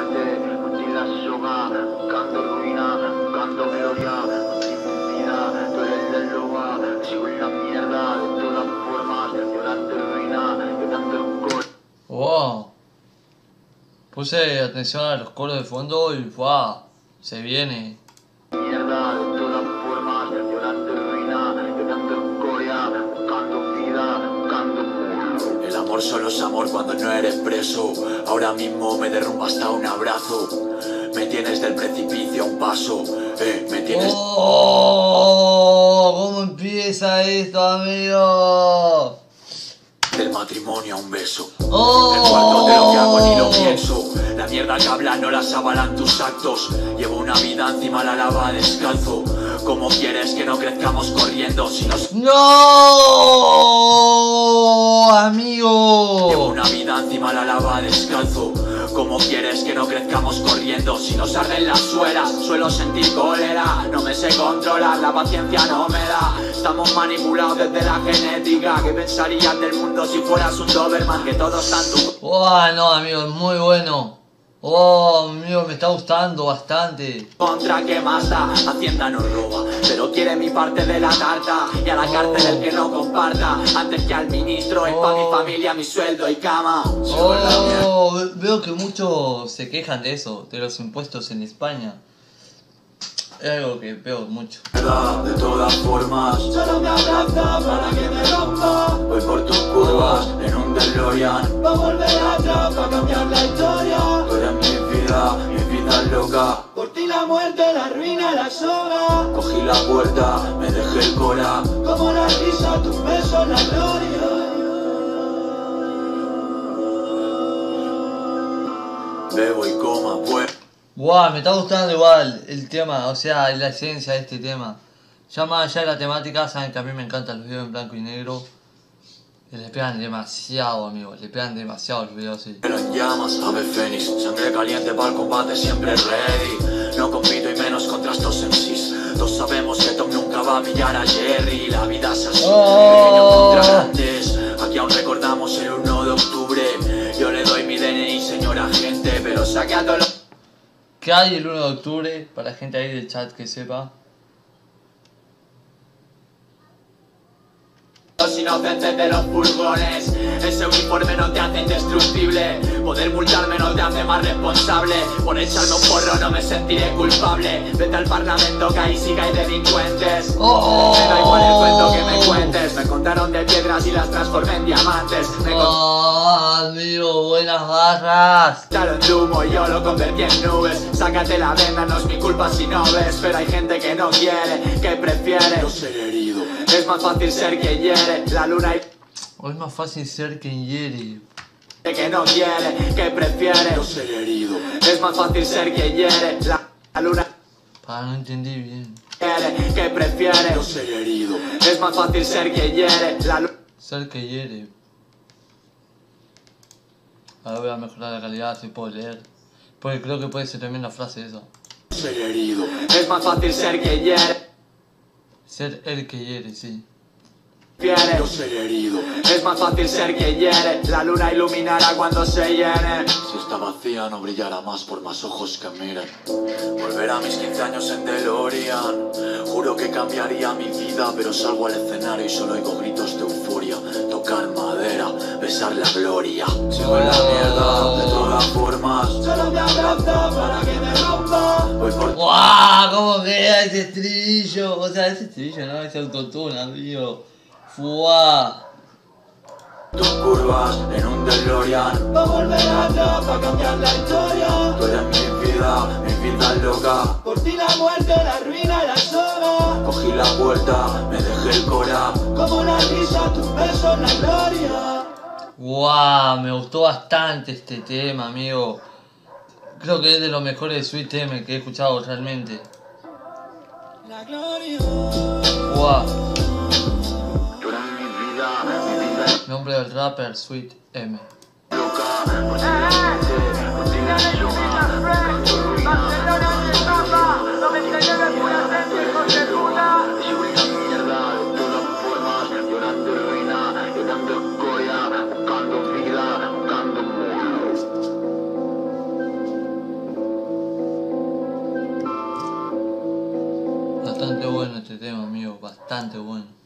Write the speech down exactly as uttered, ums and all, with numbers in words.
sin la soga, buscando ruina, buscando gloria, sin vida, tú eres la loba, sigo en la mierda, de todas formas, llorando ruina, llorando el cor. Wow. Puse atención a los coros de fondo y ¡fua! Se viene. Mierda, de todas formas, llorando ruina, llorando escoria, buscando vida, buscando mundo. El amor solo es amor cuando no eres preso. Ahora mismo me derrumba hasta un abrazo. Me tienes del precipicio a un paso. Eh, me tienes... ¡Oh! ¿Cómo empieza esto, amigo? Del matrimonio a un beso. ¡Oh! El cuarto de lo que hago ni lo pienso. La mierda que hablan no las avalan tus actos. Llevo una vida encima la lava descalzo. ¿Cómo quieres que no crezcamos corriendo si nos... ¡No! Amigo. Llevo una vida encima la lava descalzo. ¿Cómo quieres que no crezcamos corriendo si nos arden las suelas? Suelo sentir cólera, no me sé controlar, la paciencia no me da. Estamos manipulados desde la genética. ¿Qué pensarías del mundo si fueras un Doberman? Que todos están tu... ¡Oh, no, amigo! Es muy bueno. ¡Oh, amigo! Me está gustando bastante. Contra que más da, Hacienda nos roba, pero quiere mi parte de la tarta. Y a la cárcel el que no comparta, antes que al ministro. Es pa' mi familia, mi sueldo y cama. Oh, ve- veo que muchos se quejan de eso, de los impuestos en España. Es algo que veo mucho. De todas formas, solo me abraza para que me rompa. Voy por tus curvas en un DeLorean. Va a volver atrás para cambiar la historia. Tú eres mi vida, mi vida es loca. Por ti la muerte, la ruina, la soga. Cogí la puerta, me dejé el cola. Como la risa, tus besos, la gloria. Bebo y coma, pues. Wow, me está gustando igual el tema, o sea, la esencia de este tema. Ya más allá de la temática, saben que a mí me encantan los videos en blanco y negro. Y le pegan demasiado, amigos, le pegan demasiado los videos así. Pero en llamas, ave fénix, sangre caliente para el combate, siempre ready. No compito y menos contra estos M Cs. Todos sabemos que Tom nunca va a pillar a Jerry. La vida es así, Oh. pequeños contra grandes. Aquí aún recordamos el uno de octubre. Yo le doy mi D N I, señora gente, pero saque a todos los... ¿Qué hay el uno de octubre? Para la gente ahí del chat que sepa. Los inocentes de los furgones. Ese uniforme no te hace indestructible. Poder multarme no te hace más responsable. Por echarme un porro no me sentiré culpable. Vete al parlamento que ahí sí que hay delincuentes. Oh. Me da igual el cuento que me cuentes. Me contaron de piedras y las transformé en diamantes. Me Oh, amigo, buenas barras. contaron de humo y yo lo convertí en nubes. Sácate la venda, no es mi culpa si no ves. Pero hay gente que no quiere, que prefiere no ser herido. Es más fácil ser quien hiere. La luna y... O es más fácil ser quien hiere. que no quiere, que prefiere no ser herido. Es más fácil ser quien hiere. La, la luna Para, no entendí bien. quiere, que prefiere no ser herido. Es más fácil ser quien hiere. La luna Ser que hiere. Ahora voy a mejorar la calidad si puedo leer. Porque creo que puede ser también la frase esa. ser herido. Es más fácil ser quien hiere. Ser el que hiere, sí. Prefiere no ser herido. Es más fácil ser quien hiere. La luna iluminará cuando se llene. Si está vacía no brillará más por más ojos que miren. Volver a mis quince años en DeLorean. Juro que cambiaría mi vida, pero salgo al escenario y solo oigo gritos de euforia. Tocar madera, besar la gloria. Sigo en la mierda, de todas formas. Solo me abraza para que me rompa. Voy por ¡Guau! ¿Cómo queda ese estribillo? O sea, ese estribillo, ¿no? Ese autotune, amigo. ¡Fua! tus curvas en un DeLorean. Va a volver atrás para cambiar la historia. Tú eres mi vida, mi vida es loca. Por ti la muerte, la ruina, la soga. Cogí la puerta, me dejé el cora. Como una risa, tus besos, la gloria. ¡Guau! Me gustó bastante este tema, amigo. Creo que es de los mejores de Sweet M que he escuchado realmente. La gloria. ¡Guau! Tú eres mi vida, mi vida es Nombre del rapper Sweet M. loca. Por ti la muerte, por ti la soga. Buscando ruina, buscando No me enseñes de pura gente, hijos de puta. sigo en la mierda, de todas formas. Llorando ruina, llorando escoria. Buscando vida, buscando mundo. bastante bueno este tema, amigo, bastante bueno.